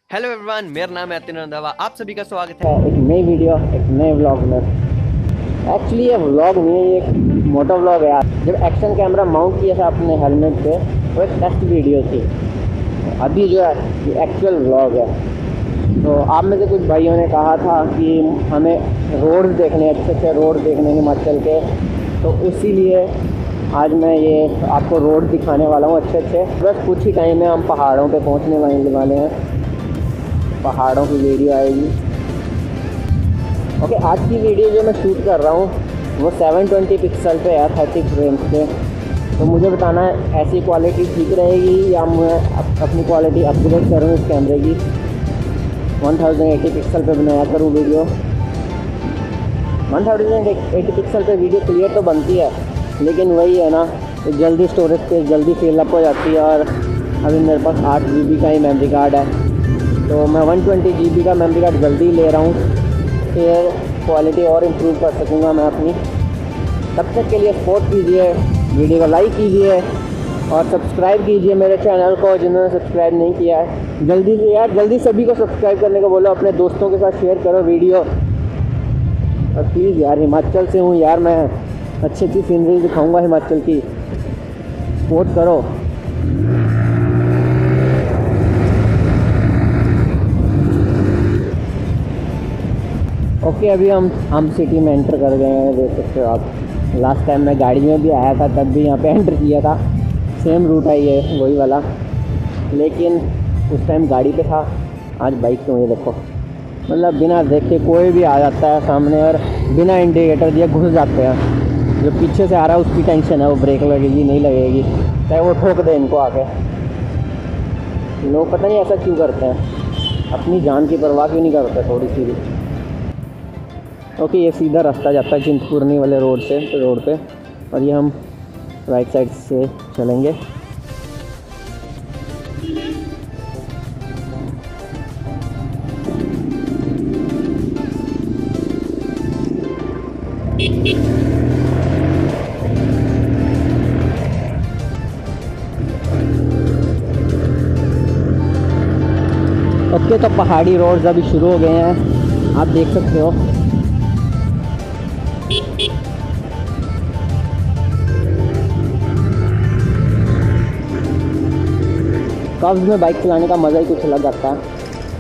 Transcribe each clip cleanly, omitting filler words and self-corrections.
Hello everyone, मेरा नाम है नदाउन। आप सभी का स्वागत है एक नई वीडियो, एक नए व्लॉग में। एक्चुअली ये व्लॉग नहीं, ये एक मोटो व्लॉग है यार। जब एक्शन कैमरा माउंट किया था अपने हेलमेट पे, वो एक टेस्ट वीडियो थी। अभी जो है ये एक्चुअल व्लॉग है। तो आप में से कुछ भाइयों ने कहा था कि हमें रोड्स देखने, अच्छे अच्छे रोड देखने हिमाचल के, तो इसीलिए आज मैं ये आपको रोड दिखाने वाला हूँ अच्छे अच्छे। बस कुछ ही टाइम में हम पहाड़ों पे पहुँचने वाले हैं, पहाड़ों की वीडियो आएगी। ओके, आज की वीडियो जो मैं शूट कर रहा हूँ वो 720 पिक्सल पे है, 30 फ्रेम्स पे। तो मुझे बताना है ऐसी क्वालिटी ठीक रहेगी या मैं अपनी क्वालिटी अपग्रेड करूँ इस कैमरे की, 1080 पिक्सल पे बनाया करूँ वीडियो। 1080 पिक्सल पे वीडियो क्लियर तो बनती है, लेकिन वही है ना, तो जल्दी स्टोरेज पे जल्दी फिलअप हो जाती है। और अभी मेरे पास 8 GB का ही मेमोरी कार्ड है, तो मैं 120 GB का मेमोरी कार्ड जल्दी ले रहा हूँ, फिर क्वालिटी और इम्प्रूव कर सकूँगा मैं अपनी। तब तक के लिए सपोर्ट कीजिए, वीडियो को लाइक कीजिए और सब्सक्राइब कीजिए मेरे चैनल को जिन्होंने सब्सक्राइब नहीं किया है। जल्दी से यार, जल्दी सभी को सब्सक्राइब करने को बोलो, अपने दोस्तों के साथ शेयर करो वीडियो। और प्लीज़ यार, हिमाचल से हूँ यार मैं, अच्छी अच्छी सीनरी दिखाऊँगा हिमाचल की, सपोर्ट करो। ओके, अभी हम सिटी में एंटर कर गए हैं, देख सकते हो आप। लास्ट टाइम मैं गाड़ी में भी आया था, तब भी यहाँ पे एंटर किया था। सेम रूट है ये, वही वाला, लेकिन उस टाइम गाड़ी पे था, आज बाइक पे हूँ। ये देखो, मतलब बिना देखे कोई भी आ जाता है सामने और बिना इंडिकेटर दिए घुस जाते हैं। जो पीछे से आ रहा है उसकी टेंशन है, वो ब्रेक लगेगी नहीं लगेगी, चाहे वो ठोक दे इनको आके। लोग पता नहीं ऐसा क्यों करते हैं, अपनी जान की परवाह क्यों नहीं करते थोड़ी सी भी। ओके, ये सीधा रास्ता जाता है चिंतपूर्णी वाले रोड पे, और ये हम राइट साइड से चलेंगे। ओके, तो पहाड़ी रोड्स अभी शुरू हो गए हैं, आप देख सकते हो। कर्व्स में बाइक चलाने का मज़ा ही कुछ अलग आता है।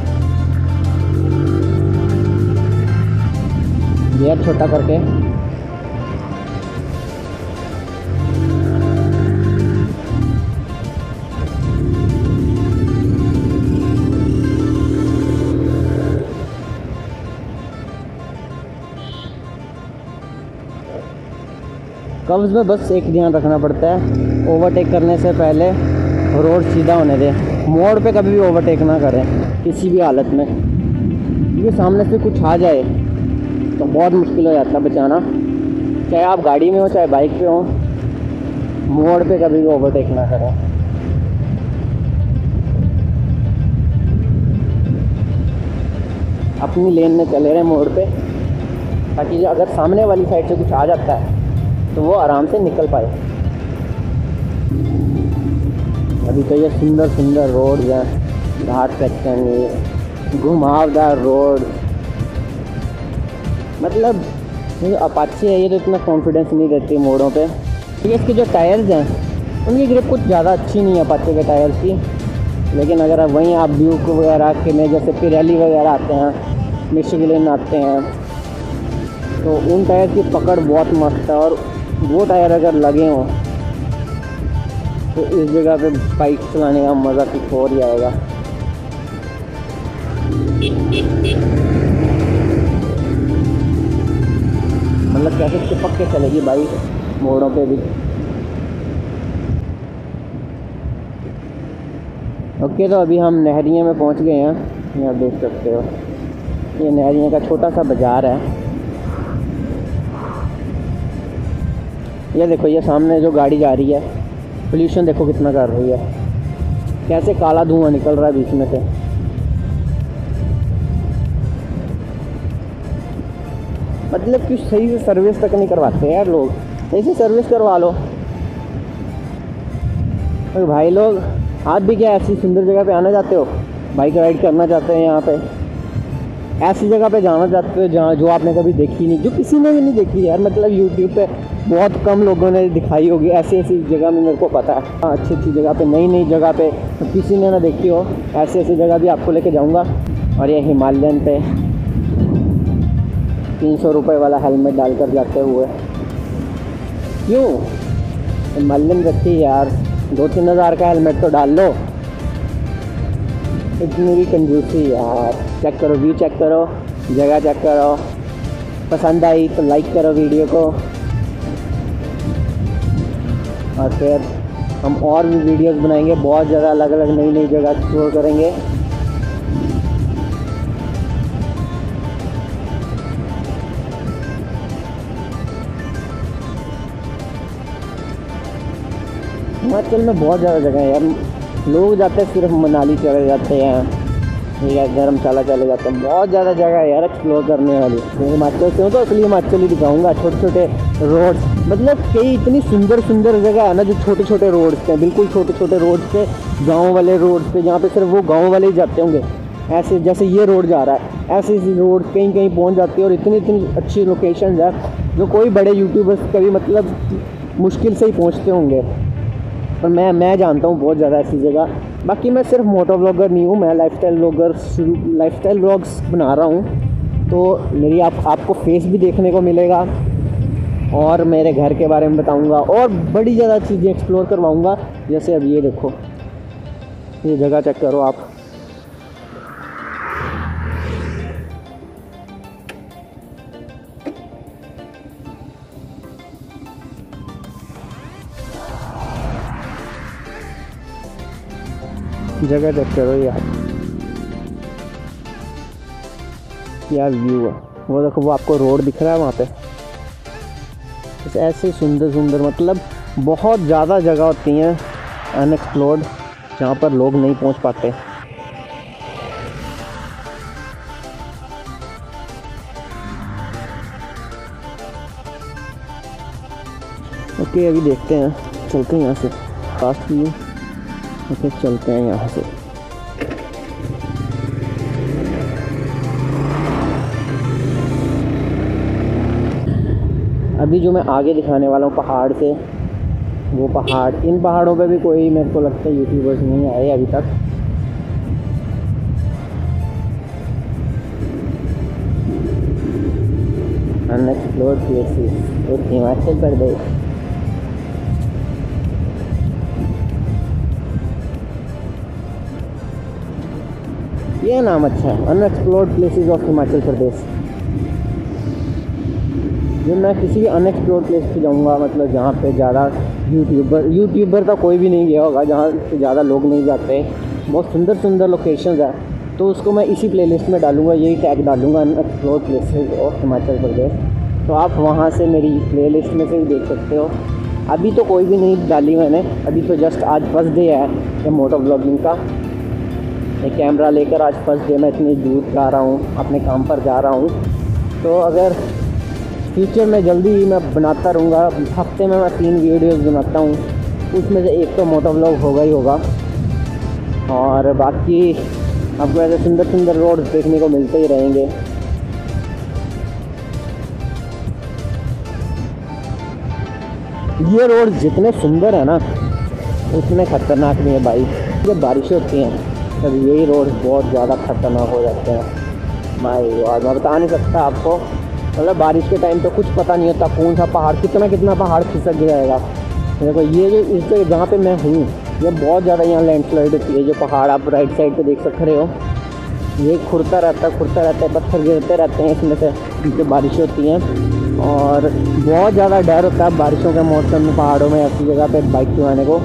गियर छोटा करके कर्व्स में बस एक ध्यान रखना पड़ता है, ओवरटेक करने से पहले रोड सीधा होने दें। मोड़ पे कभी भी ओवरटेक ना करें किसी भी हालत में, क्योंकि सामने से कुछ आ जाए तो बहुत मुश्किल हो जाता है बचाना। चाहे आप गाड़ी में हो चाहे बाइक पे हो, मोड़ पे कभी भी ओवरटेक ना करें। अपनी लेन में चले रहे मोड़ पे, ताकि अगर सामने वाली साइड से कुछ आ जाता है तो वो आराम से निकल पाए। अभी तो ये सुंदर सुंदर रोड है, घाट सेक्शन, ये घुमावदार रोड। मतलब ये अपाची है, ये तो इतना कॉन्फिडेंस नहीं देती मोड़ों पे। तो इसके जो टायर्स हैं उनकी ग्रिप कुछ ज़्यादा अच्छी नहीं है अपाची के टायर्स की, लेकिन अगर आप वहीं आप ड्यूक वगैरह के में जैसे पिरेली वगैरह आते हैं, मिशेलिन आते हैं, तो उन टायर की पकड़ बहुत मस्त है। और वो टायर अगर लगे हों तो इस जगह पे बाइक चलाने का मज़ा कुछ और ही आएगा। मतलब कैसे चिपक के चलेगी बाइक मोड़ों पे भी। ओके, तो अभी हम नहरिया में पहुंच गए हैं, यहाँ देख सकते हो। ये नहरिया का छोटा सा बाज़ार है। ये देखो, ये सामने जो गाड़ी जा रही है, पोल्यूशन देखो कितना कर रही है, कैसे काला धुआं निकल रहा है बीच में से। मतलब कि सही से सर्विस तक नहीं करवाते यार लोग, सही से सर्विस करवा लो। और भाई लोग, आप भी क्या ऐसी सुंदर जगह पे आना चाहते हो बाइक राइड करना चाहते हैं यहाँ पे, ऐसी जगह पे जाना चाहते हो जहाँ जो आपने कभी देखी नहीं, जो किसी ने भी नहीं देखी यार, मतलब यूट्यूब पे बहुत कम लोगों ने दिखाई होगी, ऐसी ऐसी जगह में मेरे को पता है। हाँ, अच्छी अच्छी जगह पे, नई नई जगह पे तो किसी ने ना देखी हो, ऐसी ऐसी जगह भी आपको लेके जाऊँगा। और ये हिमालयन पे 300 रुपये वाला हेलमेट डालकर जाते हुए, क्यों हिमालयन रखी यार, 2-3 हज़ार का हेलमेट तो डाल लो, इतनी भी कंजूसी यार। चेक करो, व्यू चेक करो, जगह चेक करो, पसंद आई तो लाइक करो वीडियो को, और फिर हम और भी वीडियोस बनाएंगे, बहुत ज़्यादा अलग अलग नई नई जगह एक्सप्लोर करेंगे। हिमाचल में बहुत ज़्यादा जगह है यार, लोग जाते हैं सिर्फ मनाली चले जाते हैं, ठीक है, धर्मशाला चले जाते हैं, बहुत ज़्यादा जगह है यार एक्सप्लोर करने वाली। मैं हिमाचल से हूँ तो इसलिए हिमाचल ही दिखाऊंगा, छोटे छोटे रोड्स, मतलब कई इतनी सुंदर सुंदर जगह है ना जो छोटे छोटे रोड्स हैं, बिल्कुल छोटे छोटे रोड्स पे, गाँव वाले रोड्स पे, जहाँ पे सिर्फ वो गाँव वाले ही जाते होंगे, ऐसे जैसे ये रोड जा रहा है, ऐसे ऐसी रोड कहीं कहीं पहुँच जाती है, और इतनी इतनी अच्छी लोकेशन है जो कोई बड़े यूट्यूबर्स कभी मतलब मुश्किल से ही पहुँचते होंगे, पर मैं जानता हूँ बहुत ज़्यादा ऐसी जगह। बाकी मैं सिर्फ मोटो व्लॉगर नहीं हूँ, मैं लाइफस्टाइल व्लॉग्स बना रहा हूँ, तो मेरी आपको फेस भी देखने को मिलेगा, और मेरे घर के बारे में बताऊँगा, और बड़ी ज़्यादा चीज़ें एक्सप्लोर करवाऊँगा। जैसे अब ये देखो, ये जगह चेक करो आप, जगह चेक करो यार, क्या व्यू है, वो देखो, वो आपको रोड दिख रहा है वहाँ पे, ऐसे सुंदर सुंदर, मतलब बहुत ज़्यादा जगह होती हैं अनएक्सप्लोर्ड जहाँ पर लोग नहीं पहुँच पाते। ओके, अभी देखते हैं, चलते हैं यहाँ से, फास्ट व्यू, ओके चलते हैं यहाँ से। अभी जो मैं आगे दिखाने वाला हूँ पहाड़ से, वो पहाड़, इन पहाड़ों पे भी कोई मेरे को लगता है यूट्यूबर्स नहीं आए अभी तक। Unexplored places, Himachal Pradesh. ये नाम अच्छा है, unexplored places of Himachal Pradesh. जब मैं किसी भी अनएक्सप्लोर्ड प्लेस पे जाऊंगा, मतलब जहाँ पे ज़्यादा यूट्यूबर तो कोई भी नहीं गया होगा, जहाँ पे ज़्यादा लोग नहीं जाते, बहुत सुंदर सुंदर लोकेशंस है, तो उसको मैं इसी प्लेलिस्ट में डालूंगा, यही टैग डालूंगा, unexplored places of Himachal Pradesh. तो आप वहाँ से मेरी प्लेलिस्ट में से भी देख सकते हो। अभी तो कोई भी नहीं डाली मैंने, अभी तो जस्ट आज फर्स्ट डे है ये मोटो व्लॉगिंग का। एक कैमरा लेकर आज फर्स्ट डे मैं इतनी दूर जा रहा हूँ, अपने काम पर जा रहा हूँ। तो अगर फ्यूचर में जल्दी ही मैं बनाता रहूँगा, हफ्ते में मैं 3 वीडियोस बनाता हूँ, उसमें से एक तो मोटो व्लॉग होगा ही होगा, और बाकी आपको ऐसे सुंदर सुंदर रोड देखने को मिलते ही रहेंगे। ये रोड जितने सुंदर है ना उतने ख़तरनाक भी है भाई। जब बारिशें होती हैं तब यही रोड बहुत ज़्यादा खतरनाक हो जाते हैं भाई, और मैं बता नहीं सकता आपको, मतलब बारिश के टाइम तो कुछ पता नहीं होता कौन सा पहाड़, कितना पहाड़ खिसक जाएगा। देखो ये जो इस जगह जहाँ पे मैं हूँ, ये बहुत ज़्यादा यहाँ लैंडस्लाइड होती है। जो पहाड़ आप राइट साइड पे देख रहे हो, ये खुरता रहता है, पत्थर गिरते रहते हैं इसमें से, क्योंकि बारिशें होती हैं, और बहुत ज़्यादा डर होता है बारिशों के मौसम में पहाड़ों में ऐसी जगह पे बाइक चलाने को।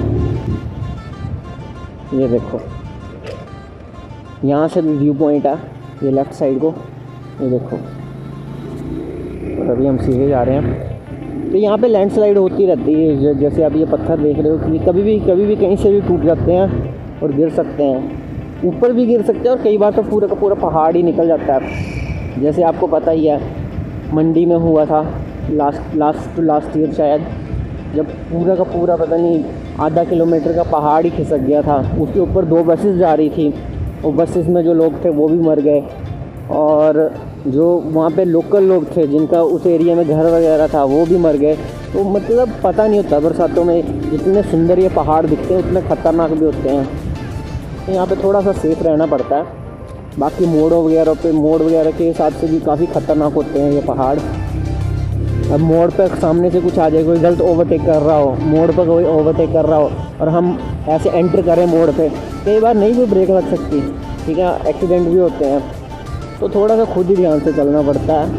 ये देखो, यहाँ से भी व्यू पॉइंट है, ये लेफ़्ट साइड को, ये देखो, और अभी हम सीधे जा रहे हैं। तो यहाँ पे लैंडस्लाइड होती रहती है, जैसे आप ये पत्थर देख रहे हो कि कभी भी कहीं से भी टूट जाते हैं और गिर सकते हैं, ऊपर भी गिर सकते हैं, और कई बार तो पूरा का पूरा पहाड़ ही निकल जाता है। जैसे आपको पता ही है, मंडी में हुआ था लास्ट ईयर शायद, जब पूरा का पूरा पता नहीं आधा किलोमीटर का पहाड़ ही खिसक गया था, उसके ऊपर 2 बसेस जा रही थी, वो बसेस में जो लोग थे वो भी मर गए, और जो वहाँ पे लोकल लोग थे जिनका उस एरिया में घर वगैरह था वो भी मर गए। तो मतलब पता नहीं होता बरसातों में जितने सुंदर ये पहाड़ दिखते हैं उतने ख़तरनाक भी होते हैं। तो यहाँ पे थोड़ा सा सेफ रहना पड़ता है। बाकी मोड़ वगैरह के हिसाब से भी काफ़ी ख़तरनाक होते हैं ये पहाड़। अब मोड़ पे सामने से कुछ आ जाए, कोई गलत ओवरटेक कर रहा हो, मोड़ पर कोई ओवरटेक कर रहा हो और हम ऐसे एंटर करें मोड़ पे, कई बार नहीं भी ब्रेक लग सकती, ठीक है, एक्सीडेंट भी होते हैं। तो थोड़ा सा खुद ही ध्यान से चलना पड़ता है।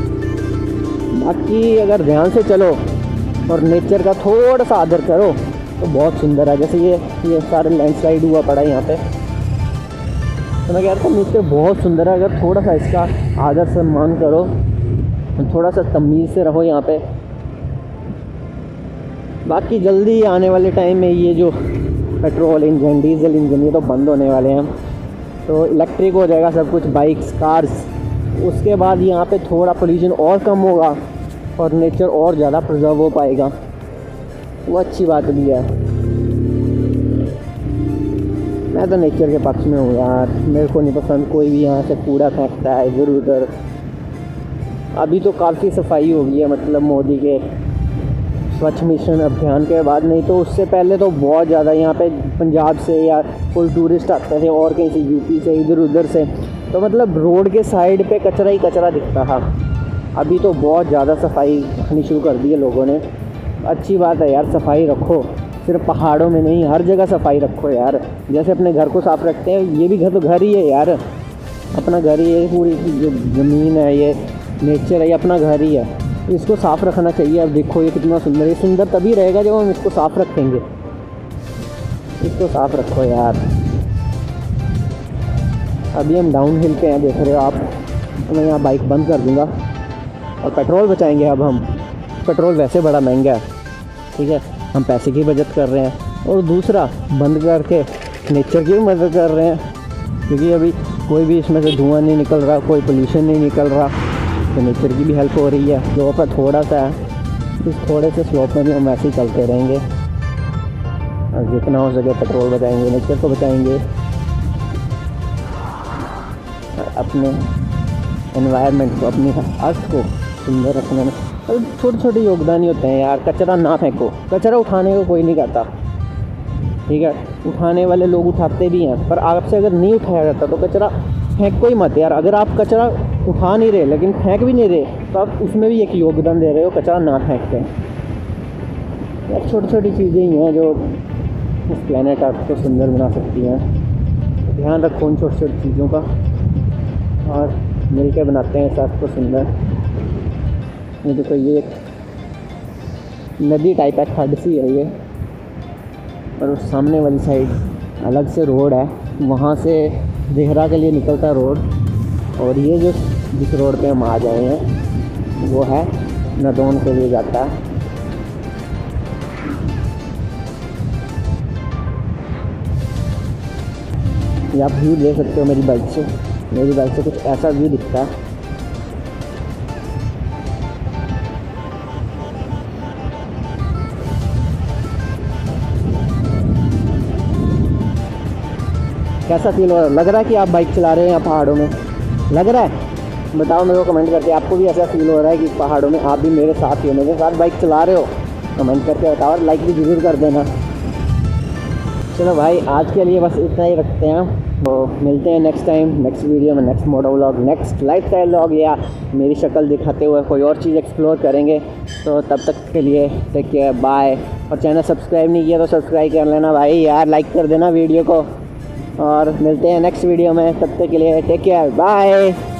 बाकी अगर ध्यान से चलो और नेचर का थोड़ा सा आदर करो तो बहुत सुंदर है। जैसे ये सारे लैंडस्लाइड हुआ पड़ा है यहाँ पे, तो मैं कह रहा था नेचर बहुत सुंदर है। अगर थोड़ा सा इसका आदर सम्मान करो, थोड़ा सा तमीज़ से रहो यहाँ पे। बाकी जल्दी आने वाले टाइम में ये जो पेट्रोल इंजन, डीजल इंजन, ये तो बंद होने वाले हैं, तो इलेक्ट्रिक हो जाएगा सब कुछ, बाइक्स, कार्स। उसके बाद यहाँ पे थोड़ा पोल्यूशन और कम होगा और नेचर और ज़्यादा प्रिजर्व हो पाएगा, वो अच्छी बात भी है। मैं तो नेचर के पक्ष में हूँ यार, मेरे को नहीं पसंद कोई भी यहाँ से कूड़ा फेंकता है इधर उधर। अभी तो काफ़ी सफाई हो गई है, मतलब मोदी के स्वच्छ मिशन अभियान के बाद, नहीं तो उससे पहले तो बहुत ज़्यादा यहाँ पे पंजाब से या कोई टूरिस्ट आते थे और कहीं से, यूपी से, इधर उधर से, तो मतलब रोड के साइड पे कचरा ही कचरा दिखता था। अभी तो बहुत ज़्यादा सफाई रखनी शुरू कर दी है लोगों ने। अच्छी बात है यार, सफाई रखो, सिर्फ पहाड़ों में नहीं, हर जगह सफाई रखो यार। जैसे अपने घर को साफ़ रखते हैं, ये भी घर तो घर ही है यार, अपना घर ही है। पूरी जो ज़मीन है, ये नेचर है, ये अपना घर ही है, इसको साफ़ रखना चाहिए। अब देखो ये कितना सुंदर, ये सुंदर तभी रहेगा जब हम इसको साफ़ रखेंगे। इसको साफ़ रखो यार। अभी हम डाउन हिल पे हैं, देख रहे हो आप, तो मैं यहाँ बाइक बंद कर दूँगा और पेट्रोल बचाएंगे। अब हम, पेट्रोल वैसे बड़ा महंगा है, ठीक है, हम पैसे की बचत कर रहे हैं, और दूसरा बंद करके नेचर की भी मदद कर रहे हैं, क्योंकि अभी कोई भी इसमें से धुआं नहीं निकल रहा, कोई पोल्यूशन नहीं निकल रहा, तो नेचर की भी हेल्प हो रही है। स्लोप है थोड़ा सा है, इस थोड़े से स्लोप में भी हम ऐसे ही चलते रहेंगे और जितना हो सके पेट्रोल बचाएंगे, नेचर को बचाएंगे, अपने एनवायरनमेंट को, अपनी अर्थ को सुंदर रखने में छोटे छोटे योगदान ही होते हैं यार। कचरा ना फेंको, कचरा उठाने को कोई नहीं कहता, ठीक है, उठाने वाले लोग उठाते भी हैं, पर आपसे अगर नहीं उठाया जाता तो कचरा फेंको ही मत यार। अगर आप कचरा उठा नहीं रहे लेकिन फेंक भी नहीं रहे, तो आप उसमें भी एक योगदान दे रहे हो, कचरा ना फेंकते हैं यार। छोटी छोटी चीज़ें ही हैं जो इस प्लेनेट अर्थ को सुंदर बना सकती हैं। तो ध्यान रखो उन छोटी छोटी चीज़ों का और मिलकर बनाते हैं इस अर्थ को सुंदर। ये देखो, ये एक नदी टाइप है, खड्ड सी है ये, और उस सामने वाली साइड अलग से रोड है, वहाँ से देहरा के लिए निकलता है रोड, और ये जो जिस रोड पे हम आ जाए हैं वो है नदौन के लिए जाता है। ये आप व्यू ले सकते हो मेरी बाइक से कुछ ऐसा व्यू दिखता है। कैसा फील हो रहा है? लग रहा है कि आप बाइक चला रहे हैं यहाँ पहाड़ों में? लग रहा है? बताओ मेरे को कमेंट करके, आपको भी ऐसा फील हो रहा है कि पहाड़ों में आप भी मेरे साथ ही हो, मेरे साथ बाइक चला रहे हो? कमेंट करके बताओ और लाइक भी ज़रूर कर देना। चलो भाई, आज के लिए बस इतना ही रखते हैं, तो मिलते हैं नेक्स्ट टाइम, नेक्स्ट वीडियो में, next moto vlog, next lifestyle vlog, या मेरी शक्ल दिखाते हुए कोई और चीज़ एक्सप्लोर करेंगे। तो तब तक के लिए टेक केयर, बाय। और चैनल सब्सक्राइब नहीं किया तो सब्सक्राइब कर लेना भाई यार, लाइक कर देना वीडियो को, और मिलते हैं नेक्स्ट वीडियो में। तब तक के लिए टेक केयर, बाय।